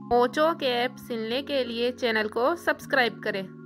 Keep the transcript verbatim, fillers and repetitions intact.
Mojo के app सुनने के लिए चैनल को सब्सक्राइब करें।